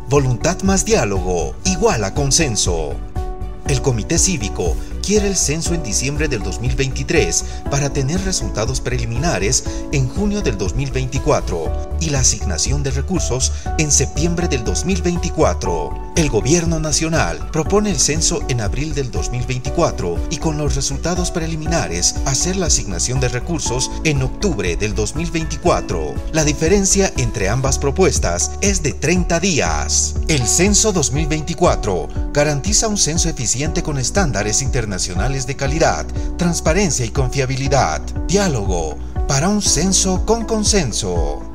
Voluntad más diálogo igual a consenso. El Comité Cívico quiere el censo en diciembre del 2023 para tener resultados preliminares en junio del 2024 y la asignación de recursos en septiembre del 2024. El Gobierno Nacional propone el censo en abril del 2024 y con los resultados preliminares hacer la asignación de recursos en octubre del 2024. La diferencia entre ambas propuestas es de 30 días. El Censo 2024 garantiza un censo eficiente con estándares internacionales de calidad, transparencia y confiabilidad. Diálogo para un censo con consenso.